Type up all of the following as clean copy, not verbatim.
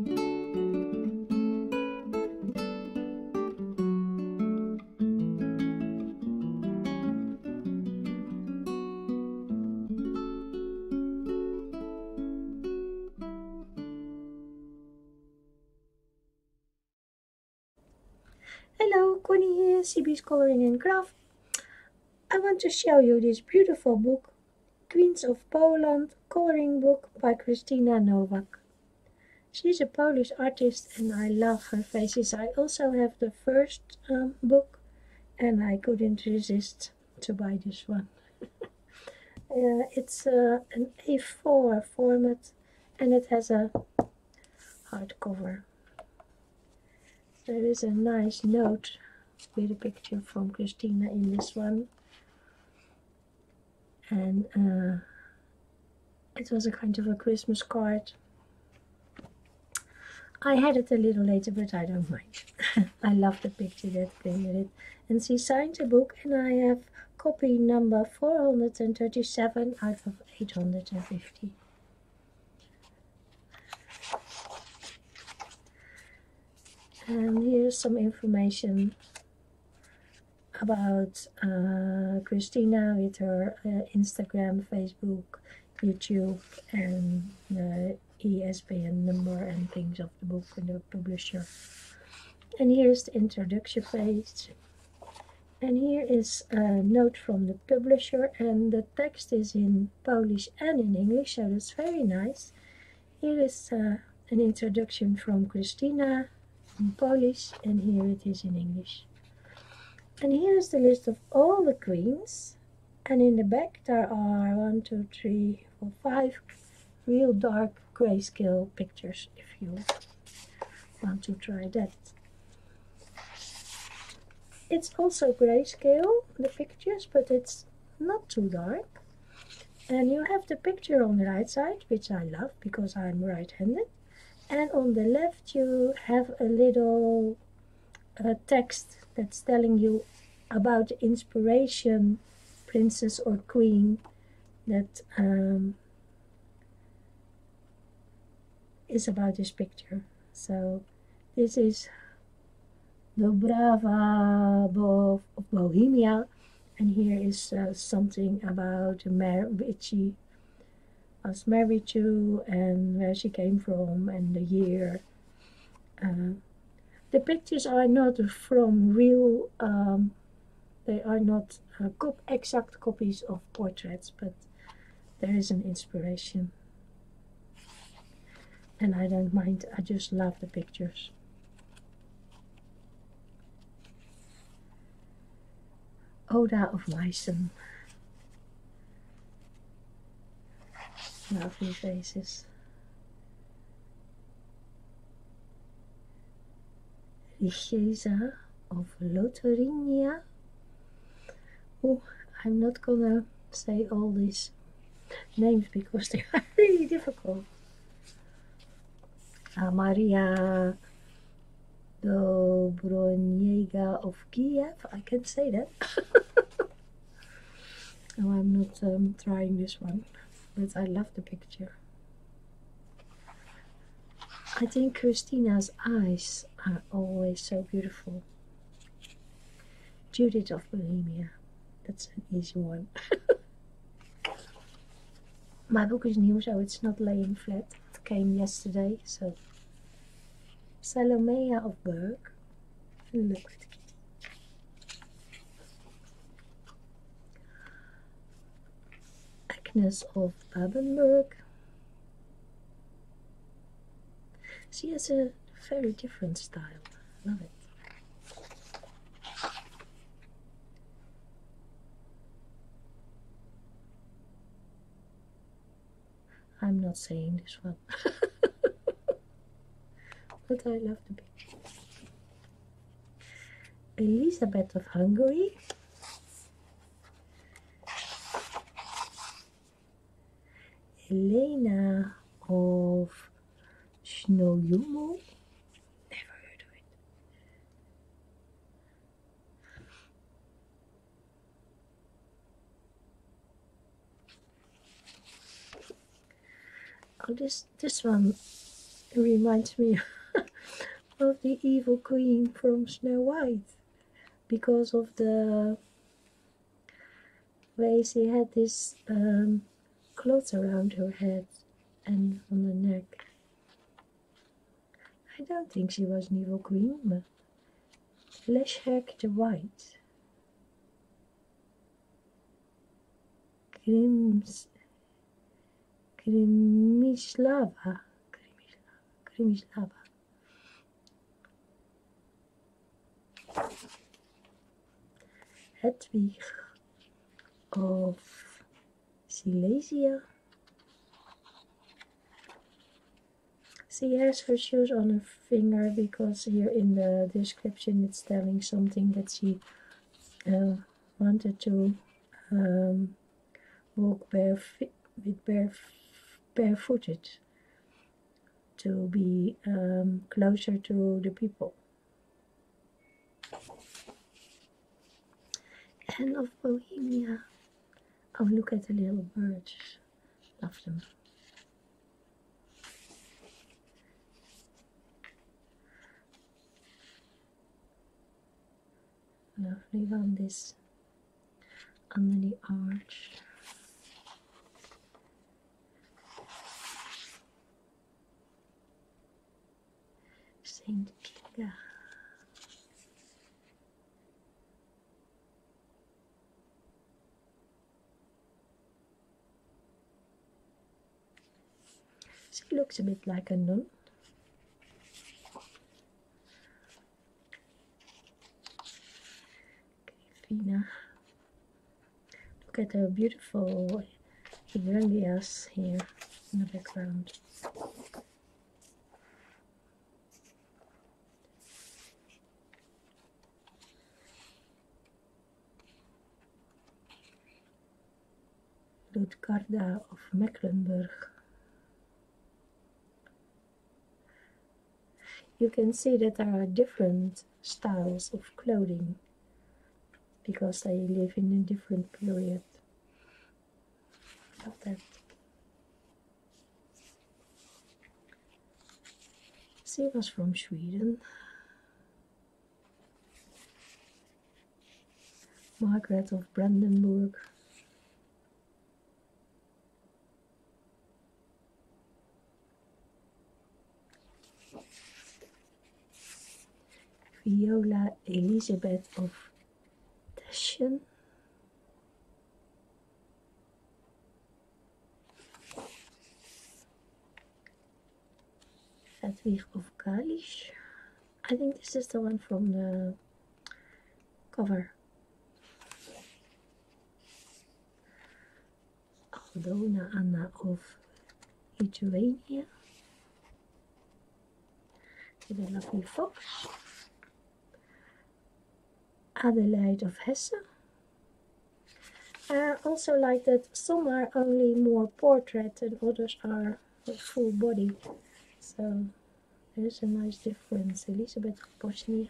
Hello, Connie here, CB's Coloring and Craft. I want to show you this beautiful book, Queens of Poland coloring book by Christina Nowak. She's a Polish artist and I love her faces. I also have the first book and I couldn't resist to buy this one. It's an A4 format and it has a hardcover. There is a nice note with a picture from Christina in this one. And it was a kind of a Christmas card. I had it a little later, but I don't mind. I love the picture that came with it. And she signed the book, and I have copy number 437 out of 850. And here's some information about Christina with her Instagram, Facebook, YouTube, and the ISBN number and things of the book and the publisher. And here's the introduction page. And here is a note from the publisher, and the text is in Polish and in English, so that's very nice. Here is an introduction from Christina in Polish, and here it is in English. And here is the list of all the queens, and in the back there are 1, 2, 3, 4, 5 real dark grayscale pictures if you want to try that. It's also grayscale, the pictures, but it's not too dark. And you have the picture on the right side, which I love because I'm right-handed. And on the left you have a little text that's telling you about the inspiration, princess or queen, that is about this picture. So this is Dobrava of Bohemia, and here is something about which she was married to and where she came from and the year. The pictures are not from real, they are not exact copies of portraits, but there is an inspiration. And I don't mind, I just love the pictures. Oda of Meissen. Lovely faces. Richeza of Lotharinia. Oh, I'm not gonna say all these names because they are really difficult. Maria Dobroniega of Kiev. I can say that. No, I'm not trying this one, but I love the picture. I think Christina's eyes are always so beautiful. Judith of Bohemia. That's an easy one. My book is new, so it's not laying flat. It came yesterday, so. Salomea of Berg. Look at it. Agnes of Babenberg. She has a very different style. Love it. I'm not saying this one. But I love the picture. Elizabeth of Hungary. Elena of Snowyumo. Never heard of it. Oh, this one It reminds me of the evil queen from Snow White because of the way she had this cloth around her head and on the neck. I don't think she was an evil queen, but Leshek the White. Krimislava. Hedwig of Silesia. She has her shoes on her finger because here in the description it's telling something that she wanted to walk barefooted to be closer to the people. Anne of Bohemia. Oh, look at the little birds. Love them. Lovely one, this under the arch. Saint Kinga. She looks a bit like a nun. Grifina. Look at the beautiful hydrangeas here in the background. Ludgarda of Mecklenburg. You can see that there are different styles of clothing because they live in a different period. Love that. She was from Sweden. Margaret of Brandenburg. Viola Elisabeth of Teschen. Hedwig of Kalisz. I think this is the one from the cover. Aldona Anna of Lithuania. With a lovely fox. Adelaide of Hesse. I also like that some are only more portrait and others are full body. So there's a nice difference. Elizabeth of Bosnia.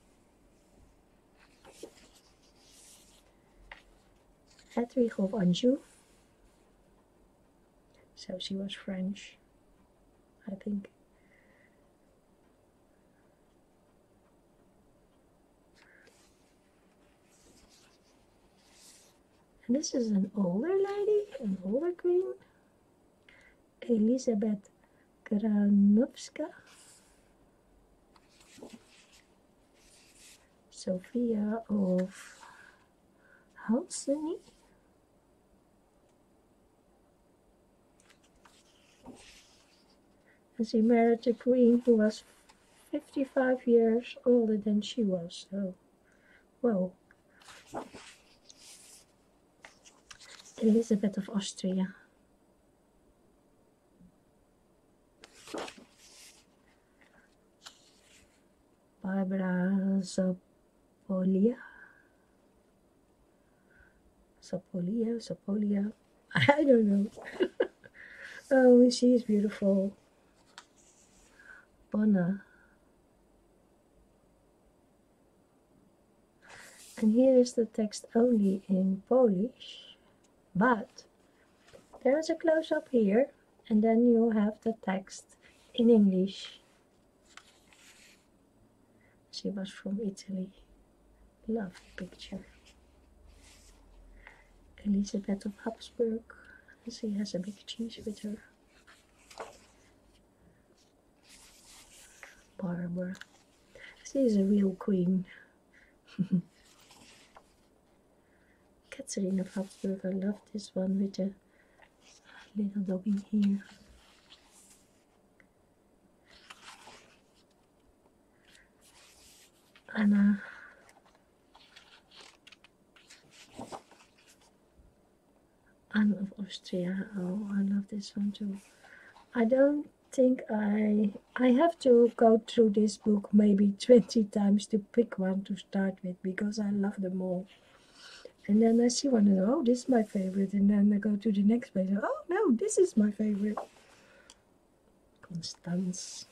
Hedwig of Anjou. So she was French, I think. And this is an older lady, an older queen, Elizabeth Granowska, Sophia of Halseny, and she married a queen who was 55 years older than she was, so, whoa. Elizabeth of Austria. Barbara Zapolia. Zapolia. I don't know. Oh, she is beautiful. Bona. And here is the text only in Polish, but there is a close-up here, and then you have the text in English. She was from Italy. Lovely picture. Elizabeth of Habsburg. She has a big cheese with her. Barbara. She is a real queen. Catherine of Habsburg. I love this one with the little doggy here. Anna. Anne of Austria. Oh, I love this one too. I don't think I have to go through this book maybe 20 times to pick one to start with, because I love them all. And then I see one and oh, this is my favorite, and then I go to the next page. Oh no, this is my favorite. Constance.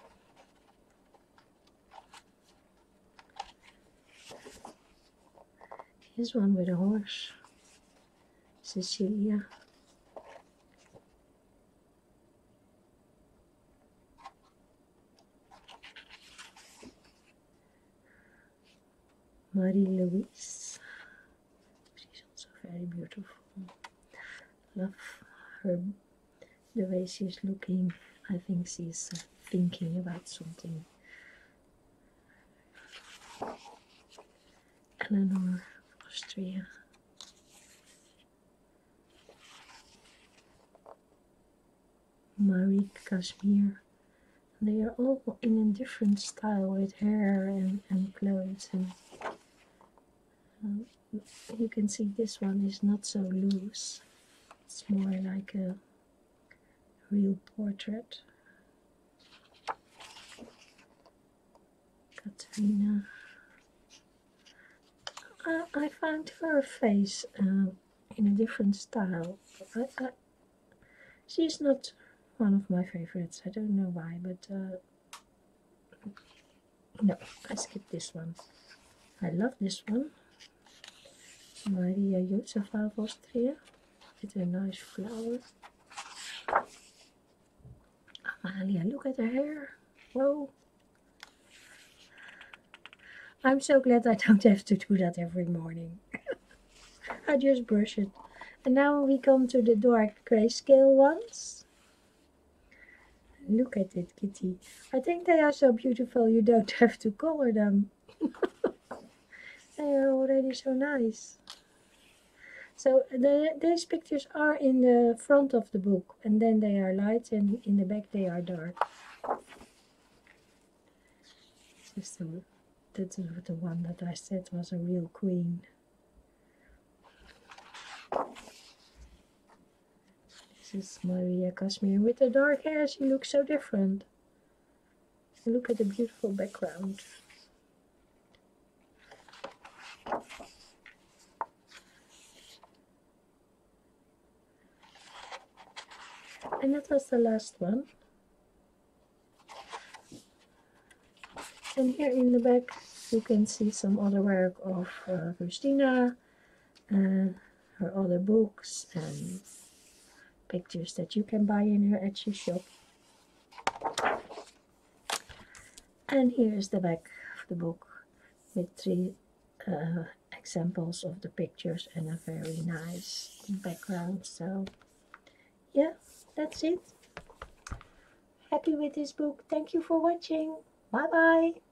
Here's one with a horse. Cecilia. Marie-Louise. She's also very beautiful. Love her, the way she's looking. I think she's thinking about something. Eleanor, Austria. Marie Casimir. They are all in a different style with hair and clothes. And you can see this one is not so loose. It's more like a real portrait. Katrina. I found her face in a different style. She's not one of my favorites. I don't know why, but no, I skipped this one. I love this one. Maria Josefa of Austria with a nice flower. Amalia, look at her hair. Whoa. I'm so glad I don't have to do that every morning. I just brush it. And now we come to the dark grayscale ones. Look at it, Kitty. I think they are so beautiful you don't have to color them. They are already so nice. So these pictures are in the front of the book, and then they are light, and in the back they are dark. That's the one that I said was a real queen. This is Maria Casimir with the dark hair. She looks so different. Look at the beautiful background. And that was the last one. And here in the back you can see some other work of Christina, her other books and pictures that you can buy in her Etsy shop. And here is the back of the book with 3 examples of the pictures and a very nice background. So yeah, that's it. Happy with this book. Thank you for watching. Bye bye.